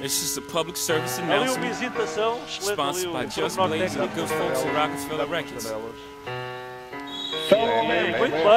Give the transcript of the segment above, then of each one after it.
It's just a public service announcement, sponsored by Just Blaze and the good folks at Rockefeller Records. Muito bem.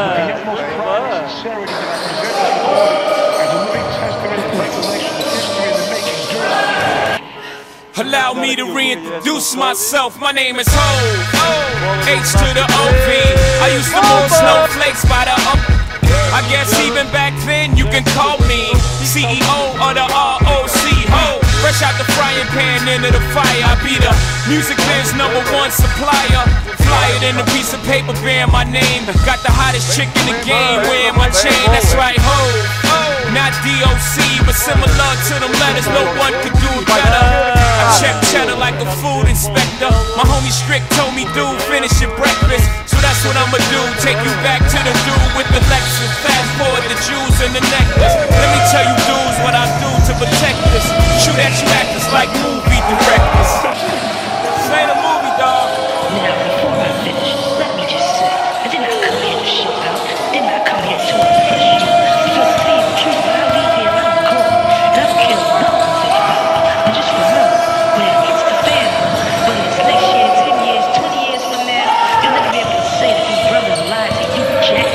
Allow me to reintroduce myself. My name is Ho, H to the O-V. I used to move snowflakes by the up. I guess even back then you can call me CEO of the ROC. Ho, fresh out the frying pan into the fire. I be the music biz #1 supplier. Fly it in a piece of paper bearing my name. Got the hottest chick in the game wearing my chain. That's right, ho. Not DOC, but similar to them letters. No one could do better. I check cheddar like a food inspector. My homie Strick told me, dude, finish your breakfast. So that's what I'ma do. Take you back to the dude with the Lexus. Fast forward the jewels and the necklace. Let me tell you dudes what I do to protect this. Shoot at you actors like movie directors. This ain't a movie, dog. Now, before I finish, let me just say, I did not come here to shoot out. Did not come here to impress you. Because to tell you the truth, when I leave here, I'm cold. And I've killed dozens of you. But just remember, when it gets to family, whether it's next year, 10 years, 20 years from now, you'll never be able to say that these brothers lied to you, Jack.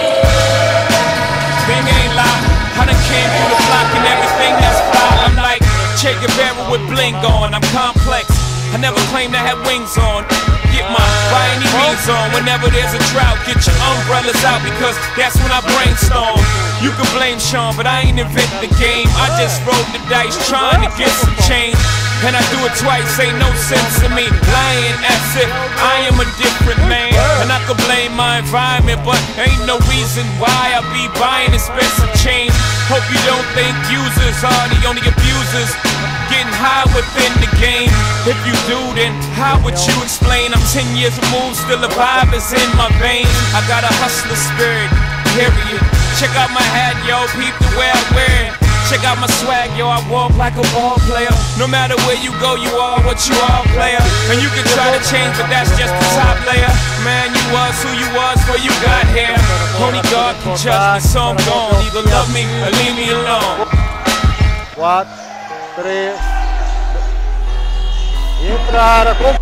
Thing ain't lie. I done came through the block and everything that's fly. I'm like Che Guevara with bling on. I'm complex. I never claimed I had wings on. Get my by any means on. Whenever there's a drought, get your umbrellas out because that's when I brainstorm. You can blame Sean, but I ain't invented the game. I just rolled the dice trying to get some change. And I do it twice, ain't no sense to me. Lying as if I am a different man. And I could blame my environment, but ain't no reason why I be buying expensive change. Hope you don't think users are the only abusers. Getting high within the game. If you do, then how would you explain? I'm 10 years removed, still the vibe is in my veins. I got a hustler spirit, period. Check out my hat, yo, peep the way I wear it. Check out my swag, yo, I walk like a ball player. No matter where you go, you are what you are, player. And you can try to change, but that's just the top layer. Man, you was who you was before you got here. Only God can judge me, so I'm gone. Either love me or leave me alone. 4, 3, entrar a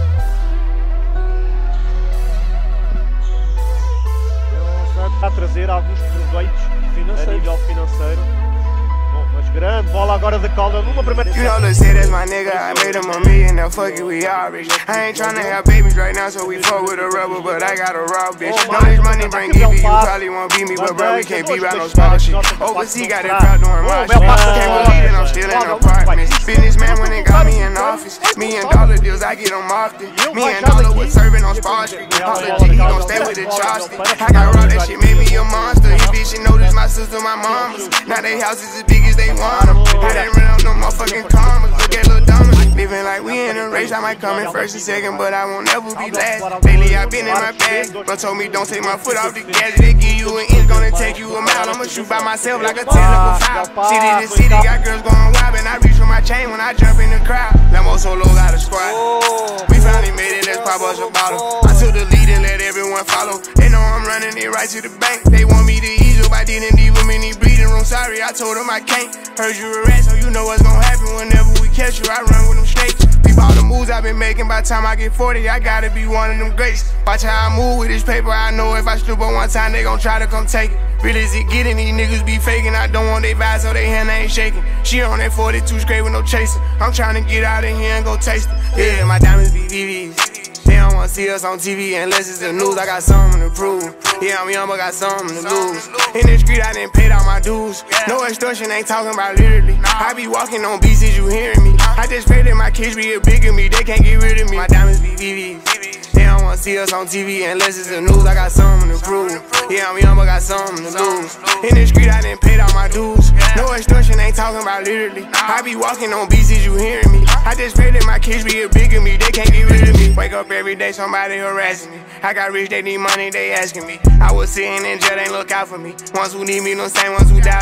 a trazer alguns proveitos a nível financeiro. Bom, mas grande bola agora de Calder numa primeira. You know, let's say that's my nigga. I made him a million. Now fuck it, we all rich. I ain't tryna have babies right now, so we fuck with a rubber, but I got a raw bitch. Know this money bring Evie. You probably won't beat me, but bro, we can't beat by no scholarship. Overseas got it proud doing my shit. Can't believe that I'm still in apartments. Businessman when they got me in office. Me and dollar deals, I get them often. Me and dollar was serving on Spar Street. All the G, he gon' stay with the Charleston. I got raw, that shit made me a monster. You bitch, notice my sister, my mamas. Now they houses as big as they want them. I didn't run out no motherfucking commas. Look at Lil Dummy. Living like we in a race. I might come in first and second, but I won't ever be last. Lately I been in my bag, but told me don't take my foot off the gas. They give you an inch, gonna take you a mile. I'ma shoot by myself like a technical foul. City to city, got girls going wild, and I reach for my chain when I jump in the crowd. Lambo Solo got a squad. We finally made it, let's pop us a bottle. I took the lead and let everyone follow. They know I'm running it right to the bank. They want me to ease up, I didn't leave them in the breathing room. Sorry, I told them I can't. Heard you a rat, so you know what's gonna happen whenever we catch you. I run with them snakes. Peep all the moves I've been making. By the time I get 40, I gotta be one of them greats. Watch how I move with this paper. I know if I slip on one time, they gon' try to come take it. Real as it getting, these niggas be faking. I don't want they vibes, so they hand ain't shaking. She on that 42 straight with no chasing. I'm trying to get out of here and go taste it. Yeah, my diamonds be VVs. They don't wanna see us on TV unless it's the news. I got something to prove. Yeah, I'm young, but got something to lose. In the street, I done paid all my dues. No extortion, ain't talking about literally. I be walking on beats, is you hearing me? I just pray that my kids be a bigger me. They can't get rid of me. My diamonds be VVs. They don't wanna see us on TV unless it's the news. I got something to prove. Yeah, I'm young, but got something to lose. In the street, I done paid all my dues. No extortion, ain't talking about literally. I be walking on beats, is you hearing me? I just pray that my kids be a bigger me. They can't get rid of me. Wake up every day, somebody harassing me. I got rich, they need money, they asking me. I was sitting in jail, they look out for me. Ones who need me, no same ones who doubted me.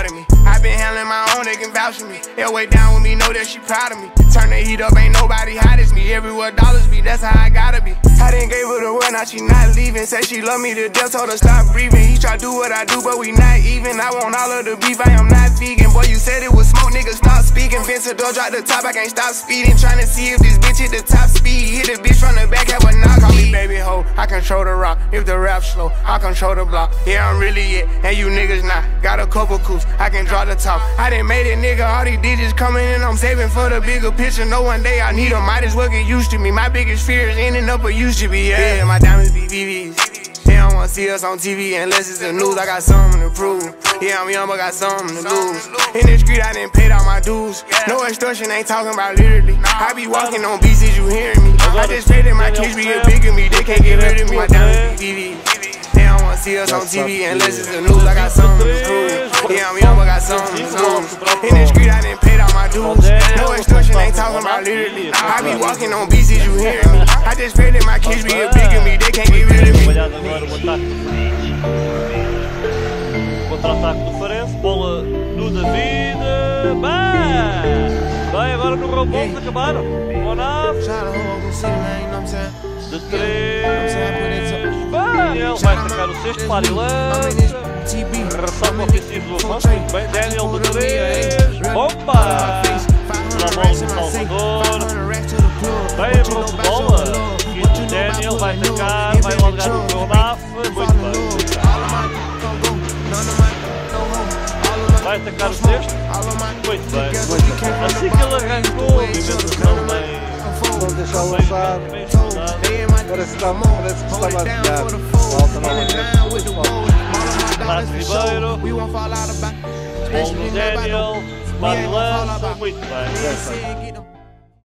I been handling my own, they can vouch for me. They'll way down with me, know that she proud of me. Turn the heat up, ain't nobody hot as me. Everywhere dollars be, that's how I gotta be. I done gave her the word, now she not leaving. Said she love me to death, told her stop breathing. He try do what I do, but we not even. I want all of the beef, I am not vegan. Boy, you said it was smoke, nigga, stop speaking. Vencedor drop the top, I can't stop speeding. Tryna see if this bitch hit the top speed. Hit the bitch from the back, have a knock. Call me baby ho, I control the rock. If the rap slow, I control the block. Yeah, I'm really it, and you niggas not. Got a couple coups, I can draw the top. I done made it, nigga, all these digits coming in. I'm saving for the bigger picture. No one day I need them, might as well get used to me. My biggest fear is ending up where used to be. Yeah, my diamonds be VVs. They don't wanna see us on TV unless it's the news. I got something to prove. Yeah, I'm young, but got something to lose. In the street, I done paid all my dues. No extortion, ain't talking about literally. I be walking on beats, is you hearing me? I just pray that my kids be a bigger me. They can't get rid of me. My diamonds be VVs. They don't wanna see us on TV unless it's the news. I got something to prove. Yeah, I'm young, but got something to lose. In the street, I done paid all my dues. No extortion, ain't talking about literally. I be walking on beats, is you hearing me? I just pray that my kids be a bigger me. They can't get rid of me. Contra-ataque do Farense, bola no David, bem, agora no robô que acabaram, Monaf, de 3, bem, ele vai atacar o sexto, para e lança, ressalva ofensivo do Afonso, muito bem, Daniel de 3, bomba, na bola do Salvador, bem, roubo de bola, Daniel vai atacar, vai largar o Monaf, muito bem. Vai atacar o sexto? Muito bem. Assim que ele arrancou, não deixá-lo usar. Parece que estava a jogar. Volta novamente. Márcio Ribeiro. Bom do Daniel. Bate lança. Muito bem.